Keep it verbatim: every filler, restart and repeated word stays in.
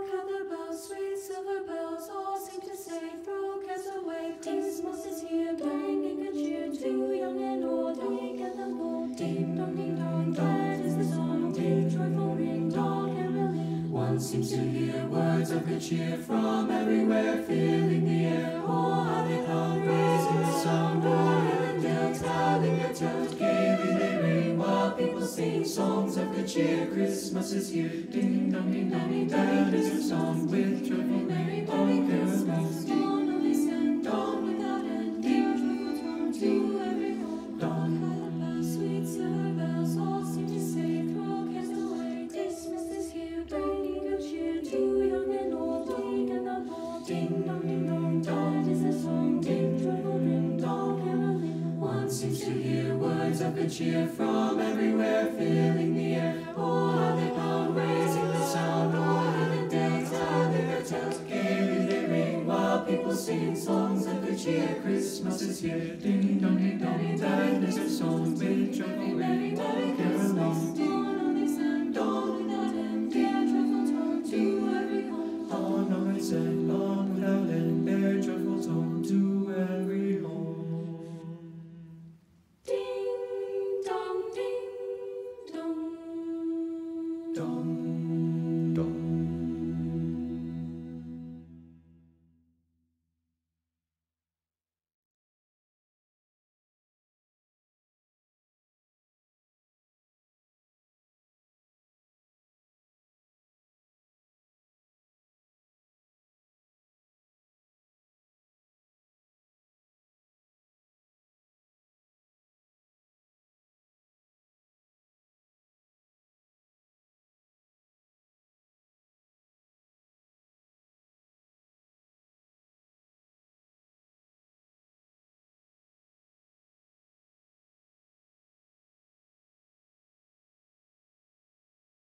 Hark, how the bells, sweet silver bells, all seem to say, throw cares away. Christmas is here, bringing good cheer to young and old, young and old. Ding dong, ding dong, that is the song. Ding, joyful ring, all caroling. One seems to hear words of good cheer from everywhere, filling the air. Oh, how they come, raising the sound. Oh, heaven bells, telling their tales, gaily they ring, while people sing songs of good cheer. Christmas is here. Ding dong, ding dong, ding, that is the song with joyful merry all caroling. Dawn only send, dawn without end, ding joyful tone to every home. Dawn, how the bells, sweet silver bells, all seem to say, throw cares away. Christmas is here, bringing good cheer to young and old, young and old. Ding dong, ding dong, that is the song, ding joyful ring, all caroling. One seems to hear words of good cheer from everywhere, filling the air. Oh, how they pound, raising the sound. Oh, heaven bells, telling their tales, gaily they ring, while people sing songs of good cheer. Christmas is here. Ding dong, ding dong, that is the song with joyful ring, all caroling.